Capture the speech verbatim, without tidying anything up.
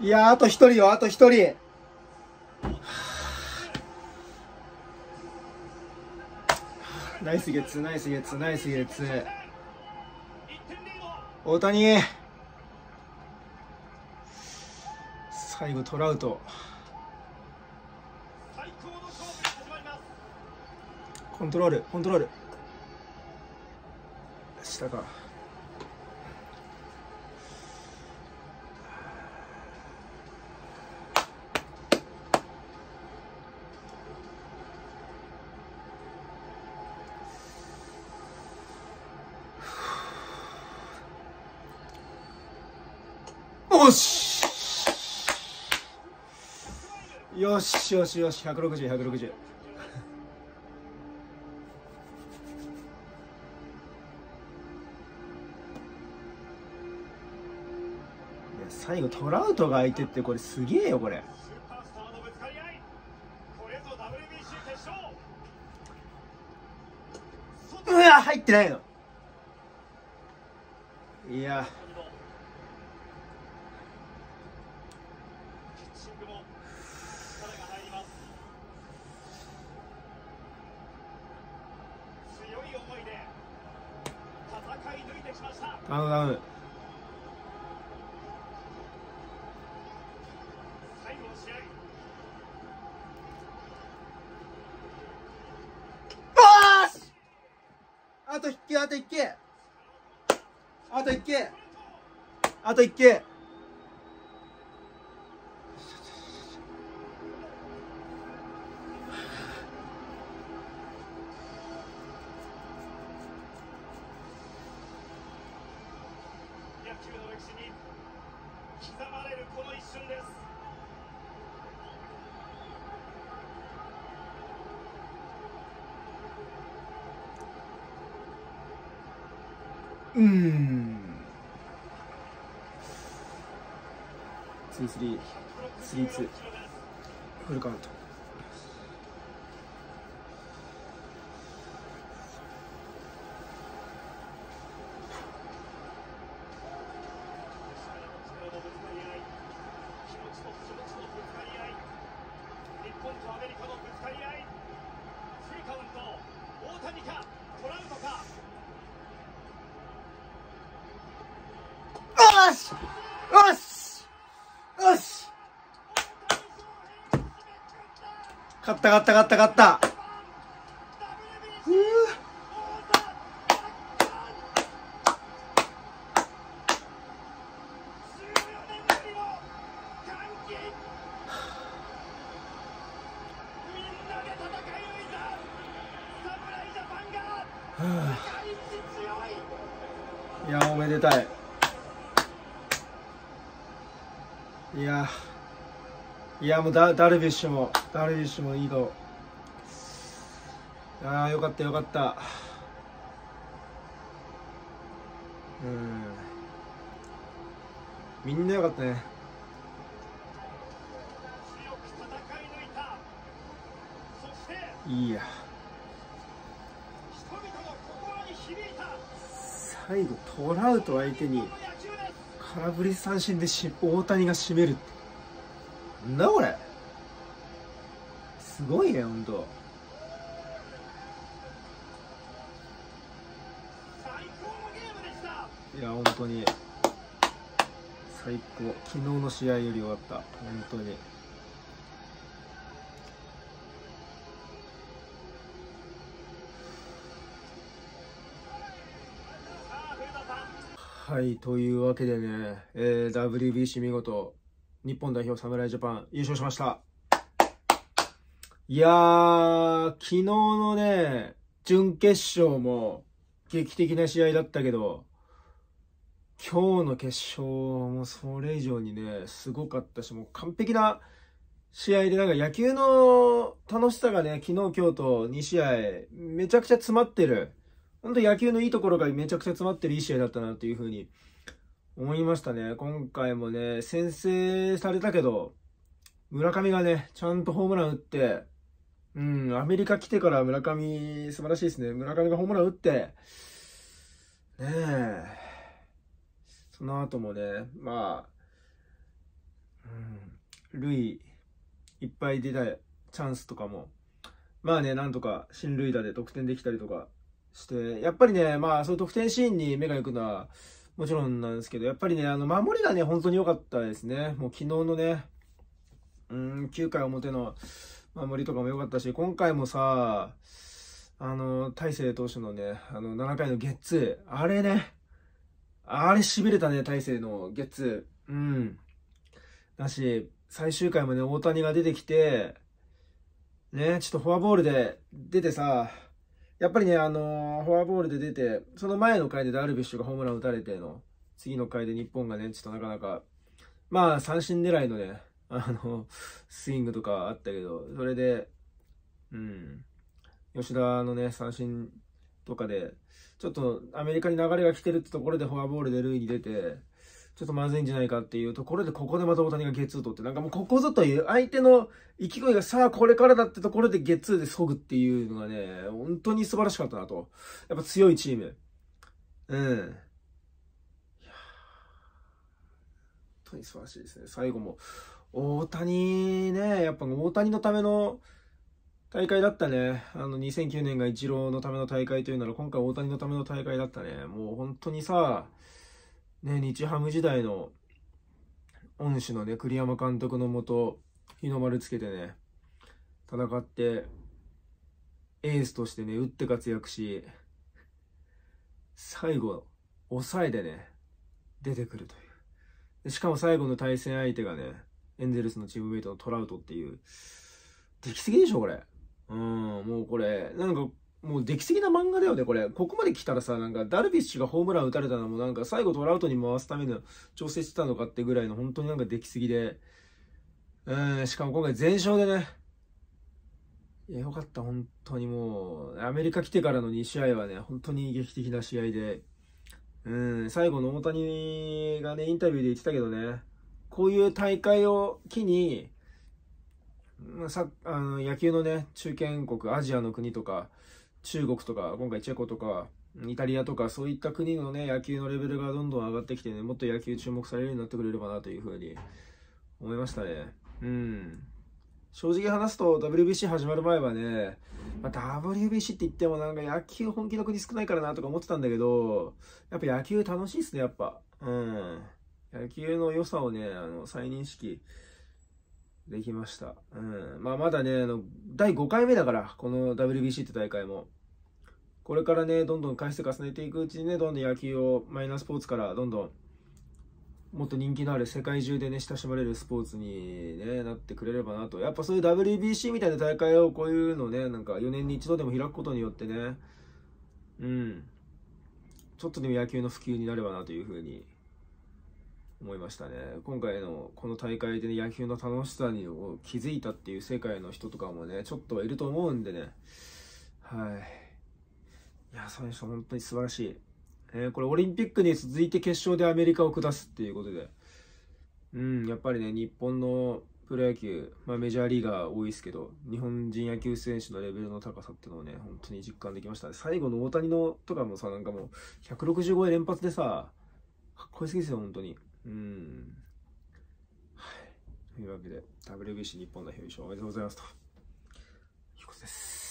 いやー、あと一人よ、あと一人。ナイスゲッツ、ナイスゲッツ、ナイスゲッツ。大谷。最後トラウト。コントロール、コントロール。下か。よしよしよしよし、ひゃくろくじゅう、ひゃくろくじゅう。最後トラウトが相手って、これすげえよこれ。うわ、入ってないの。いや、ダウンダウン。あと一球、あと一球、あと一球、あと一球。 野球の歴史に刻まれるこの一瞬です。 うーん。ツースリー、スリーツー、フルカウント。よしよしよし、勝った勝った勝った勝った。ふう。いや、おめでたい。いやいや、もうダ、ダルビッシュもダルビッシュもいい顔。ああ、よかったよかった。うん、みんなよかったね。いいや、最後トラウト相手に空振り三振でし大谷が締めるって、なんだこれ、すごいね、ほんと。いや、本当に最高。昨日の試合より終わった、本当に。はい、というわけでね、えー、ダブリュービーシー 見事日本代表侍ジャパン優勝しました。いやー、昨日のね準決勝も劇的な試合だったけど、今日の決勝もそれ以上にねすごかったし、もう完璧な試合で、なんか野球の楽しさがね、昨日今日とに試合めちゃくちゃ詰まってる、本当野球のいいところがめちゃくちゃ詰まってるいい試合だったなっていう風に思いましたね。今回もね先制されたけど、村上がねちゃんとホームラン打って、うん、アメリカ来てから村上素晴らしいですね。村上がホームラン打ってねえ、その後もね、まあ、う塁いっぱい出たチャンスとかも、まあね、なんとか進塁打で得点できたりとかして、やっぱりね、まあそういう得点シーンに目が行くのはもちろんなんですけど、やっぱりね、あの守りがね、本当に良かったですね。もう昨日のね、うん、きゅうかい表の守りとかも良かったし、今回もさ、あの、大勢投手のね、あのななかいのゲッツー、あれね、あれ痺れたね、大勢のゲッツー。うん。だし、最終回もね、大谷が出てきて、ね、ちょっとフォアボールで出てさ、やっぱりね、あのーフォアボールで出て、その前の回でダルビッシュがホームラン打たれての、次の回で日本がね、ちょっとなかなか、まあ三振狙いのね、あの、スイングとかあったけど、それで、うん、吉田のね、三振とかで、ちょっとアメリカに流れが来てるってところでフォアボールで塁に出て、ちょっとまずいんじゃないかっていうところで、ここでまた大谷がゲッツー取って、なんかもうここぞという相手の勢いがさあこれからだってところでゲッツーで削ぐっていうのがね、本当に素晴らしかったなと。やっぱ強いチーム。うん。いや本当に素晴らしいですね。最後も、大谷ね、やっぱ大谷のための大会だったね。あのにせんきゅうねんがイチローのための大会というなら、今回大谷のための大会だったね。もう本当にさ、ね、日ハム時代の恩師のね、栗山監督のもと、日の丸つけてね、戦って、エースとしてね、打って活躍し、最後、抑えでね、出てくるという。でしかも最後の対戦相手がね、エンゼルスのチームメイトのトラウトっていう、出来すぎでしょ、これ。うん、もうこれ、なんか、もう出来すぎな漫画だよね、これ。ここまで来たらさ、なんか、ダルビッシュがホームラン打たれたのも、なんか、最後トラウトに回すための調整してたのかってぐらいの、本当になんか出来すぎで。うん、しかも今回全勝でね。いや、よかった、本当にもう。アメリカ来てからのに試合はね、本当に劇的な試合で。うん、最後の大谷がね、インタビューで言ってたけどね、こういう大会を機に、さあの野球のね、中堅国、アジアの国とか、中国とか、今回チェコとか、イタリアとか、そういった国のね、野球のレベルがどんどん上がってきてね、もっと野球注目されるようになってくれればなというふうに思いましたね。うん。正直話すと ダブリュービーシー 始まる前はね、まあ、ダブリュービーシー って言ってもなんか野球本気の国少ないからなとか思ってたんだけど、やっぱ野球楽しいっすね、やっぱ。うん。野球の良さをね、あの、再認識できました。うん。まあまだね、あの、だいごかいめだから、この ダブリュービーシー って大会も。これからね、どんどん回数重ねていくうちにね、どんどん野球をマイナースポーツからどんどんもっと人気のある世界中でね、親しまれるスポーツに、ね、なってくれればなと。やっぱそういう ダブリュービーシー みたいな大会をこういうのね、なんかよねんに一度でも開くことによってね、うん、ちょっとでも野球の普及になればなというふうに思いましたね。今回のこの大会で、ね、野球の楽しさに気づいたっていう世界の人とかもね、ちょっとはいると思うんでね。はい。いや、そういう人本当に素晴らしい。えー、これオリンピックに続いて決勝でアメリカを下すっていうことで、うん、やっぱりね、日本のプロ野球、まあ、メジャーリーガー多いですけど、日本人野球選手のレベルの高さっていうのをね、本当に実感できましたね。最後の大谷のとかもさ、なんかもうひゃくろくじゅう超え連発でさ、かっこよすぎですよ、本当に。うん。はい。というわけで、ダブリュービーシー 日本代表優勝おめでとうございますということです。